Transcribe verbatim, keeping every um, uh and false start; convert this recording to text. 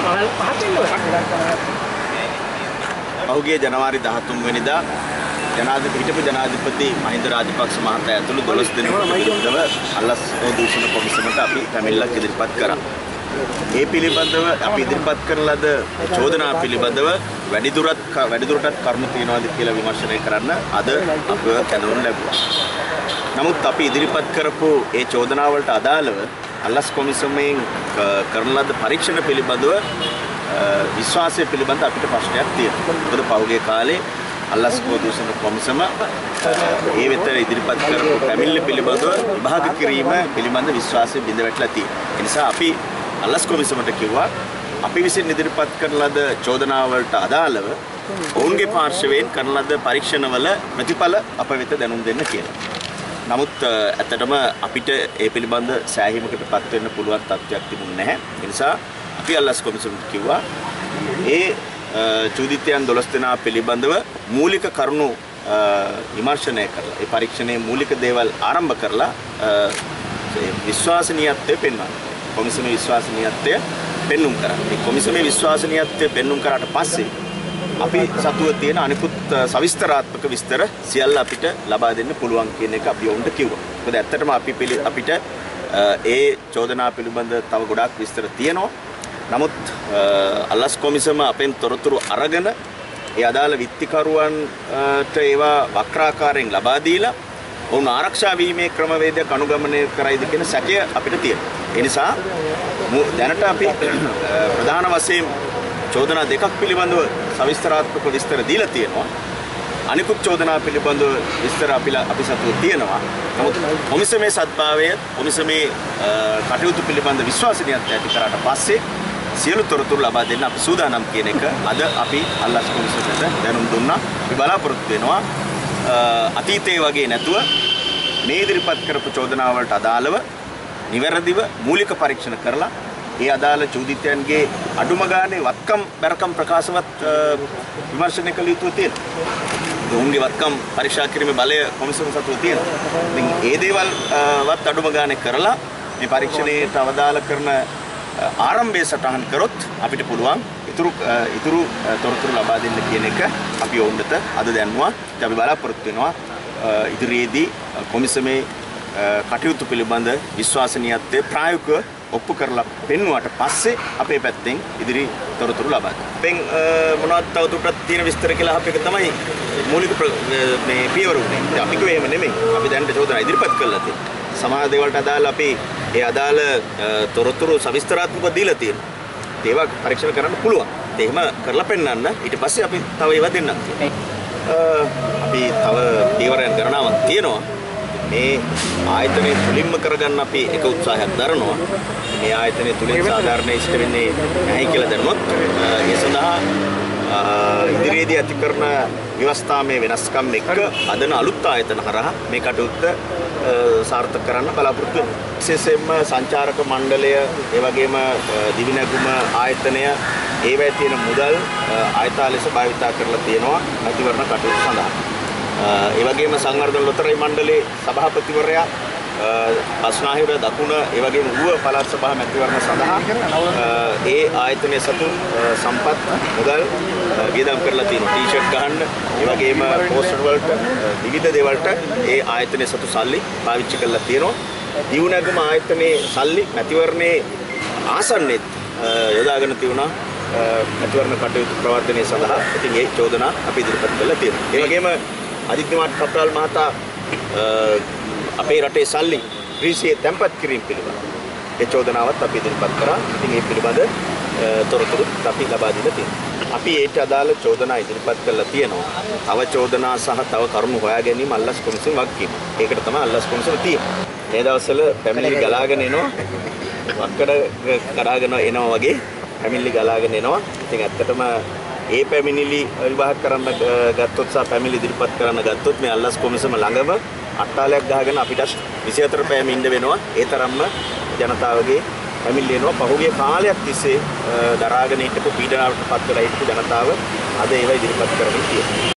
පහුගිය ජනවාරි දහතුන් වෙනිදා ජනාධිපති හිටපු ජනාධිපති මහින්ද රාජපක්ෂ මහතා ඇතුළු දොළොස් දෙනෙකුට විරුද්ධව අල්ලස් දූෂණ කොමිසමට අපි පැමිණිල්ලක් ඉදිරිපත් කරා. ඒ පිළිබඳව අපි ඉදිරිපත් කරන ලද චෝදනා පිළිබඳව වැඩිදුරටත් වැඩිදුරටත් කරුණු තියනවාද කියලා විමර්ශනය කරන්න අද අපව කැඳවනු ලැබුවා. නමුත් අපි ඉදිරිපත් කරපු ඒ චෝදනා වලට අදාළව අල්ලස් කොමිසමෙන් කරන ලද පරීක්ෂණ පිළිබඳව විශ්වාසය පිළිබඳ අපිට ප්‍රශ්නයක් තියෙනවා. මොකද පහුගිය කාලේ අල්ලස් දූෂණ කොමිසම ඒ වෙත ඉදිරිපත් කරපු පැමිණිලි පිළිබඳව විභාග කිරීම පිළිබඳ විශ්වාසය බිඳ වැටලා තියෙනවා. ඒ නිසා අපි අල්ලස් කොමිසමට කිව්වා අපි විසින් ඉදිරිපත් කරන ලද චෝදනා වලට අදාළව ඔවුන්ගේ පාර්ශවයෙන් කරන ලද පරීක්ෂණවල ප්‍රතිඵල අප වෙත දැනුම් දෙන්න කියලා. නමුත් ඇත්තටම අපිට ඒ පිළිබඳ සෑහීමකටපත් වෙන්න පුළුවන් තත්ත්වයක් තිබුණේ නැහැ. ඒ නිසා අපි අල්ලස් කොමිසමට කිව්වා ඒ චෝදිතයන් දොළොස් දෙනා පිළිබඳව මූලික කරුණු විමර්ශනය කරලා ඒ පරීක්ෂණයේ මූලික දේවල් ආරම්භ කරලා විශ්වාසනීයත්වය පෙන්වන්න. කොමිසමේ විශ්වාසනීයත්වය පෙන්눔 කරා. මේ කොමිසමේ විශ්වාසනීයත්වය පෙන්눔 කරාට පස්සේ අපි සතුව තියෙන අනිකුත් සවිස්තරාත්මක විස්තර සියල්ල අපිට ලබා දෙන්න පුළුවන් කියන එක අපි වුන්ට කිව්වා. මොකද ඇත්තටම අපි අපිට ඒ චෝදනා පිළිබඳ තව ගොඩාක් විස්තර තියෙනවා. නමුත් අල්ලස් කොමිසම අපෙන් තොරතුරු අරගෙන ඒ අදාළ විත්තිකරුවන්ට ඒවා වක්‍රාකාරයෙන් ලබා දීලා ඔවුන් ආරක්ෂා වීමේ ක්‍රමවේදයක් අනුගමනය කරයිද කියන සැකය අපිට තියෙනවා. ඒ නිසා දැනට අපි ප්‍රධාන වශයෙන් චෝදනා දෙකක් පිළිබඳව සවිස්තරාත්මක විස්තර දීලා තියෙනවා. අනිකුත් චෝදනා පිළිබඳව විස්තර අපි අපි සතුව තියෙනවා. නමුත් කොමිසමේ සත්භාවය කොමිසමේ කටයුතු පිළිබඳ විශ්වාසනීයත්වය ඇති කරාට පස්සේ සියලු තොරතුරු ලබා දෙන්න අපි සූදානම් කියන එක අද අපි අල්ලස් කොමිසමට දැනුම් දුන්නා. අපි බලාපොරොත්තු වෙනවා අතීතයේ වගේ නැතුව මේ ඉදිරිපත් කරපු චෝදනා වලට අදාළව නිවැරදිව මූලික පරීක්ෂණ කරලා ඒ අදාළ චෝදිතයන්ගේ අඩුම ගානේ වත්කම් බැරකම් ප්‍රකාශවත් විමර්ශනය කළ යුතු තියෙනවා. ඔවුන්ගේ වත්කම් පරීක්ෂා කිරීමේ බලය කොමිසම සතුව තියෙනවා. ඉතින් ඒ දේවල් වත් අඩුම ගානේ කරලා මේ පරීක්ෂණයට අවදාළ කරන ආරම්භය සටහන් කරොත් අපිට පුළුවන් ඉතුරු ඉතුරු තොරතුරු ලබා දෙන්න කියන එක අපි ඔවුන්ට අද දැන්වුවා. අපි බලාපොරොත්තු වෙනවා ඉදිරියේදී කොමිසමේ කටයුතු පිළිබඳ විශ්වාසනීයත්වය ප්‍රායෝගිකව ඔප්පු කරලා පෙන්වුවාට පස්සේ අපේ පැත්තෙන් ඉදිරි තොරතුරු ලබා දෙන්න. අපෙන් මොනවද තවදුරටත් තියෙන විස්තර කියලා අපේක තමයි මූලික මේ පියවර උනේ. අපි කිව්වේ එහෙම නෙමෙයි. අපි දැන් චෝදනා ඉදිරිපත් කළා තියෙන්නේ. සමාජ දේවල්ට අදාළ අපි ඒ අදාළ තොරතුරු සවිස්තරාත්මකව දීලා තියෙනවා. ඒවා පරීක්ෂණ කරන්න පුළුවන්. එහෙම කරලා පෙන්නන්න ඊට පස්සේ අපි තව ඒවා දෙන්නම්. අපි තව පියවරයන් ගණනාවක් තියෙනවා. මේ ආයතනය තුලින්ම කරගන්න අපි එක උත්සාහයක් දරනවා. මේ ආයතනය තුලින් සාධාරණ ඉෂ්ට වෙන්නේ නැහැ කියලා දැනුනොත් ඒ සඳහා ඉදිරියේදී ඇති කරන ව්‍යවස්ථාමය වෙනස්කම් එක්ක අදන අලුත් ආයතන හරහා මේ කටයුත්ත සාර්ථක කරන්න බලාපොරොත්තු වෙනවා. විශේෂයෙන්ම සංචාරක මණ්ඩලය, ඒ වගේම දිවිනැගුම ආයතනය ඒවැය තියෙන මුදල් ආයතා ලෙස භාවිතා කරලා තියෙනවා මැතිවරණ කටයුතු සඳහා. ඒ වගේම සංවර්ධන ලොතරැයි මණ්ඩලයේ සභාපතිවරයා අස්නාහිර දකුණ ඒ වගේම ඌව පළාත් සභා මැතිවරණ සඳහා ඒ ආයතනයේ සතු සම්පත් මුදල් වියදම් කරලා තියෙනවා. ටී-ෂර්ට් ගහන්න ඒ වගේම පෝස්ටර් වලට විවිධ දේවල්ට ඒ ආයතනයේ සතු සල්ලි පාවිච්චි කරලා තියෙනවා. දිවුනැගුම ආයතනයේ සල්ලි මැතිවරණයේ ආසන්නෙත් යොදාගෙන තියුණා මැතිවරණ කටයුතු ප්‍රවර්ධනය සඳහා. ඉතින් ඒ චෝදනා අපි ඉදිරිපත් කළා තියෙනවා. ඒ වගේම අජිත් කුමාර් කප්‍රාල් මහතා අපේ රටේ සල්ලි ග්‍රීසියේ තැන්පත් කිරීම පිළිබඳ ඒ චෝදනාවත් අපි ඉදිරිපත් කරා. ඉතින් මේ පිළිබඳ තොරතුරු අපි ලබා දීලා තියෙනවා. අපි ඒට අදාළ චෝදනා ඉදිරිපත් කරලා තියෙනවා. තව චෝදනා සහ තව කරුණු හොයා ගැනීම අල්ලස් කොමිසම වගකීම. ඒකට තමයි අල්ලස් කොමිසම තියෙන්නේ. මේ දවස්වල පැමිණිලි ගලාගෙන එනවා. වක්කඩ කඩාගෙන එනවා වගේ පැමිණිලි ගලාගෙන එනවා. ඉතින් ඇත්තටම ඒ පැමිණිලි විවාහ කරන්න ගත්තොත් සහ පැමිණිලි ඉදිරිපත් කරන්න ගත්තොත් මේ අල්ලස් කොමිසම ළඟම අට්ටාලයක් ගහගෙන අපිට විසිහතර පැයම ඉන්න වෙනවා. ඒ තරම්ම ජනතාවගේ පැමිණිලි එනවා. පහුගිය කාලයක් තිස්සේ දරාගෙන හිටපු පීඩනාවට පත් වෙලා හිටපු ජනතාව අද ඒවා ඉදිරිපත් කරමින් තියෙනවා.